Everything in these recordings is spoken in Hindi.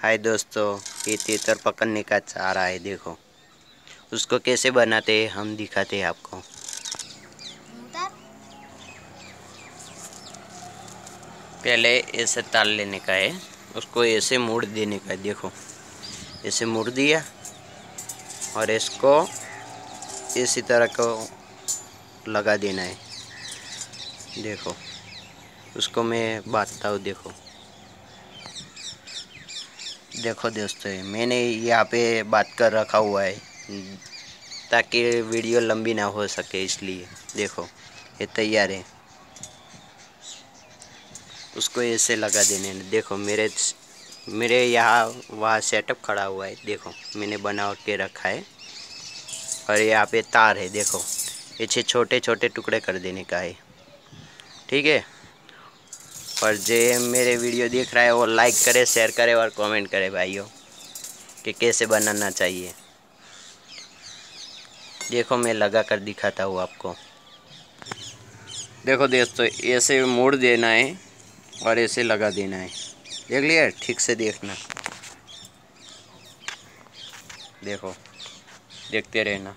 हाय दोस्तों, ये तीतर पकड़ने का चारा है। देखो उसको कैसे बनाते हैं, हम दिखाते हैं आपको। पहले ऐसे ताल लेने का है, उसको ऐसे मोड़ देने का है। देखो ऐसे मोड़ दिया और इसको इसी तरह को लगा देना है। देखो उसको मैं बांधता हूँ। देखो देखो दोस्तों, मैंने यहाँ पे बात कर रखा हुआ है ताकि वीडियो लंबी ना हो सके, इसलिए। देखो ये तैयार है, उसको ऐसे लगा देने। देखो मेरे यहाँ वहाँ सेटअप खड़ा हुआ है। देखो मैंने बना के रखा है और यहाँ पे तार है। देखो इसे छोटे छोटे टुकड़े कर देने का है, ठीक है। और जो मेरे वीडियो देख रहा है वो लाइक करे, शेयर करे और कमेंट करे भाइयों कि कैसे बनाना चाहिए। देखो मैं लगा कर दिखाता हूँ आपको। देखो दोस्तों, ऐसे मोड़ देना है और ऐसे लगा देना है। देख लिया, ठीक से देखना। देखो देखते रहना।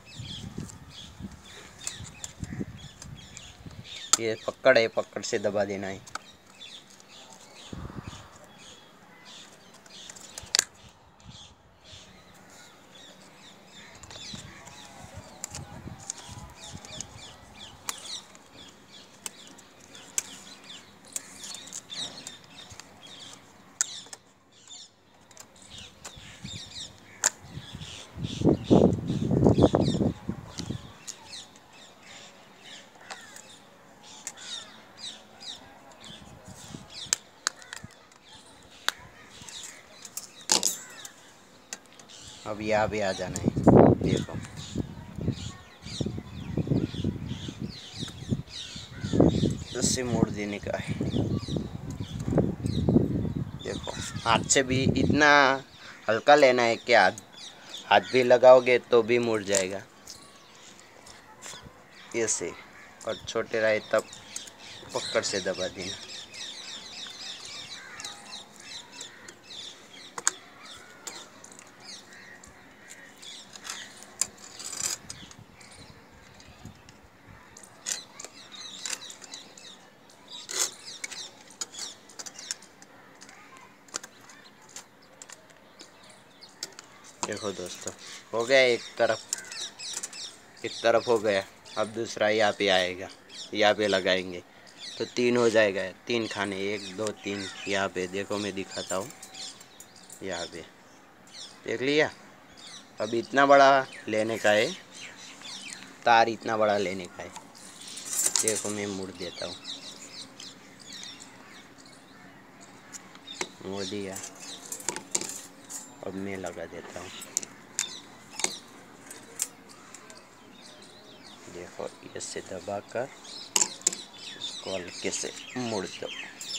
ये पकड़ है, पकड़ से दबा देना है। अब यहाँ पे आ जाना है। देखो इससे मोड़ देने का है। देखो हाथ से भी इतना हल्का लेना है कि हाथ भी लगाओगे तो भी मुड़ जाएगा ऐसे। और छोटे रहे तब पकड़ से दबा देना। देखो दोस्तों, हो गया एक तरफ हो गया। अब दूसरा यहाँ पे आएगा, यहाँ पे लगाएंगे तो 3 हो जाएगा। 3 खाने, 1 2 3 यहाँ पे। देखो मैं दिखाता हूँ, यहाँ पे देख लिया। अब इतना बड़ा लेने का है, तार इतना बड़ा लेने का है। देखो मैं मोड़ देता हूँ, मोड़ दिया। अब मैं लगा देता हूँ। देखो ऐसे दबा कर इसको हल्के से मोड़ दो।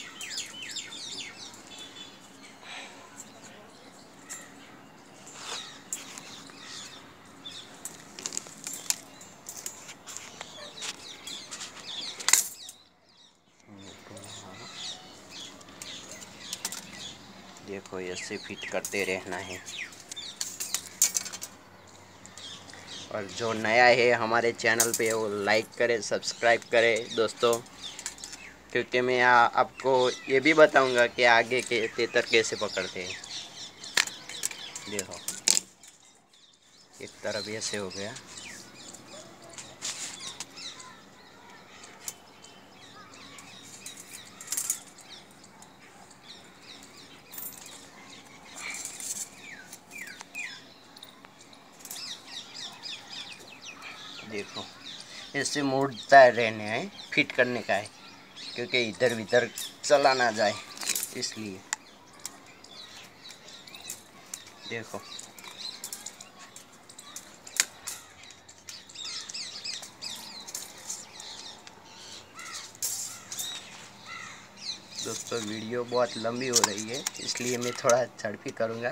देखो ऐसे फिट करते रहना है। और जो नया है हमारे चैनल पे वो लाइक करे, सब्सक्राइब करे दोस्तों, क्योंकि मैं आपको ये भी बताऊंगा कि आगे के तीतर कैसे पकड़ते हैं। देखो एक तरफ ऐसे हो गया। देखो ऐसे मोड़ता रहने है, फिट करने का है, क्योंकि इधर भीतर चला ना जाए इसलिए। देखो दोस्तों, वीडियो बहुत लंबी हो रही है इसलिए मैं थोड़ा झड़पी करूँगा।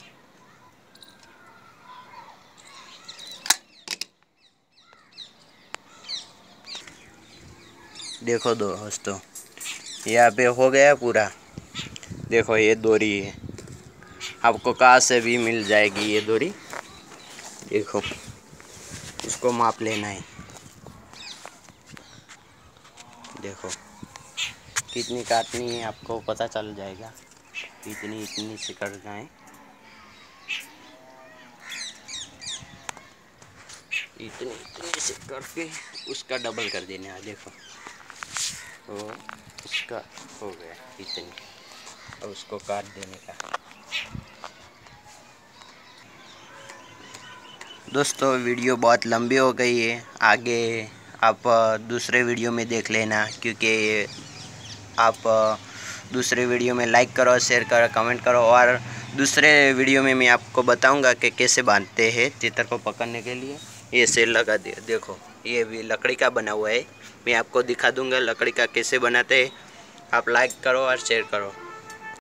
देखो दोस्तों, यहाँ पे हो गया पूरा। देखो ये डोरी है, आपको कहाँ से भी मिल जाएगी ये डोरी। देखो उसको माप लेना है। देखो कितनी काटनी है आपको पता चल जाएगा। इतनी से करना है। इतनी से करके उसका डबल कर देना है। देखो तो उसका हो गया इतनी, और उसको काट देने का। दोस्तों वीडियो बहुत लंबी हो गई है, आगे आप दूसरे वीडियो में देख लेना, क्योंकि आप दूसरे वीडियो में लाइक करो, शेयर करो, कमेंट करो। और दूसरे वीडियो में मैं आपको बताऊंगा कि कैसे बांधते हैं तीतर को पकड़ने के लिए। ये सेल लगा दिया। देखो ये भी लकड़ी का बना हुआ है, मैं आपको दिखा दूंगा लकड़ी का कैसे बनाते हैं। आप लाइक करो और शेयर करो।